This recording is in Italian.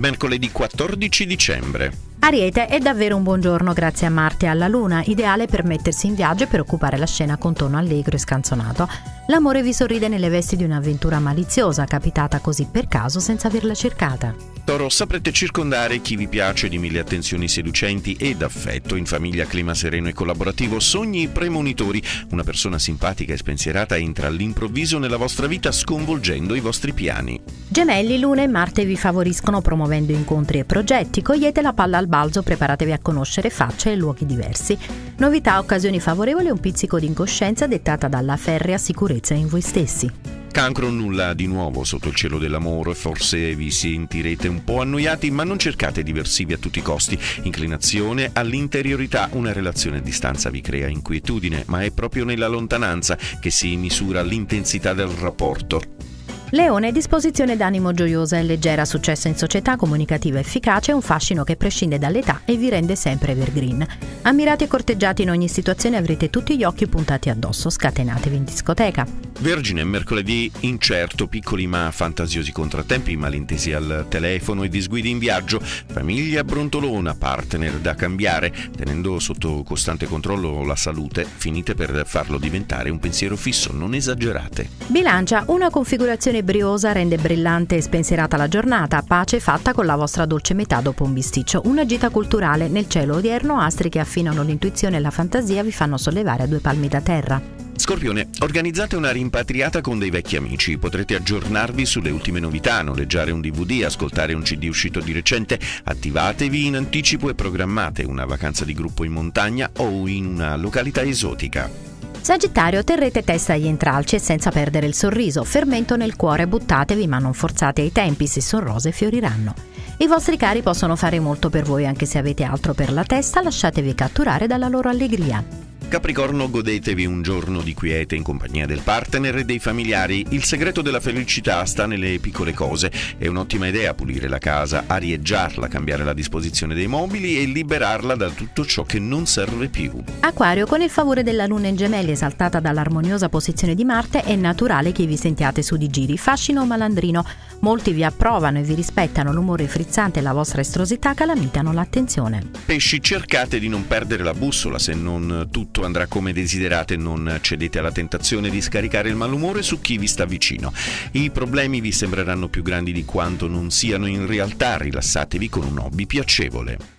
mercoledì 14 dicembre. Ariete, è davvero un buon giorno grazie a Marte e alla Luna, ideale per mettersi in viaggio e per occupare la scena con tono allegro e scanzonato. L'amore vi sorride nelle vesti di un'avventura maliziosa, capitata così per caso senza averla cercata. Toro, saprete circondare chi vi piace di mille attenzioni seducenti ed affetto. In famiglia clima sereno e collaborativo, sogni premonitori. Una persona simpatica e spensierata entra all'improvviso nella vostra vita sconvolgendo i vostri piani. Gemelli, Luna e Marte vi favoriscono promuovendo incontri e progetti. Cogliete la palla al balzo, preparatevi a conoscere facce e luoghi diversi. Novità, occasioni favorevoli e un pizzico di incoscienza dettata dalla ferrea sicurezza in voi stessi. Cancro, nulla di nuovo sotto il cielo dell'amore, forse vi sentirete un po' annoiati, ma non cercate diversivi a tutti i costi. Inclinazione all'interiorità, una relazione a distanza vi crea inquietudine, ma è proprio nella lontananza che si misura l'intensità del rapporto. Leone, disposizione d'animo gioiosa e leggera, successo in società, comunicativa efficace, un fascino che prescinde dall'età e vi rende sempre evergreen. Ammirati e corteggiati in ogni situazione, avrete tutti gli occhi puntati addosso, scatenatevi in discoteca. Vergine, mercoledì incerto, piccoli ma fantasiosi contrattempi, malintesi al telefono e disguidi in viaggio, famiglia brontolona, partner da cambiare, tenendo sotto costante controllo la salute, finite per farlo diventare un pensiero fisso, non esagerate. Bilancia, una configurazione briosa rende brillante e spensierata la giornata, pace fatta con la vostra dolce metà dopo un bisticcio. Una gita culturale, nel cielo odierno astri che affinano l'intuizione e la fantasia vi fanno sollevare a due palmi da terra. Scorpione, organizzate una rimpatriata con dei vecchi amici, potrete aggiornarvi sulle ultime novità, noleggiare un DVD, ascoltare un CD uscito di recente, attivatevi in anticipo e programmate una vacanza di gruppo in montagna o in una località esotica. Sagittario, terrete testa agli intralci e senza perdere il sorriso, fermento nel cuore, buttatevi ma non forzate ai tempi, se son rose fioriranno. I vostri cari possono fare molto per voi anche se avete altro per la testa, lasciatevi catturare dalla loro allegria. Capricorno, godetevi un giorno di quiete in compagnia del partner e dei familiari. Il segreto della felicità sta nelle piccole cose. È un'ottima idea pulire la casa, arieggiarla, cambiare la disposizione dei mobili e liberarla da tutto ciò che non serve più. Acquario, con il favore della Luna in Gemelli esaltata dall'armoniosa posizione di Marte, è naturale che vi sentiate su di giri, fascino malandrino. Molti vi approvano e vi rispettano, l'umore frizzante e la vostra estrosità calamitano l'attenzione. Pesci, cercate di non perdere la bussola, se non tutto andrà come desiderate, non cedete alla tentazione di scaricare il malumore su chi vi sta vicino. I problemi vi sembreranno più grandi di quanto non siano in realtà, rilassatevi con un hobby piacevole.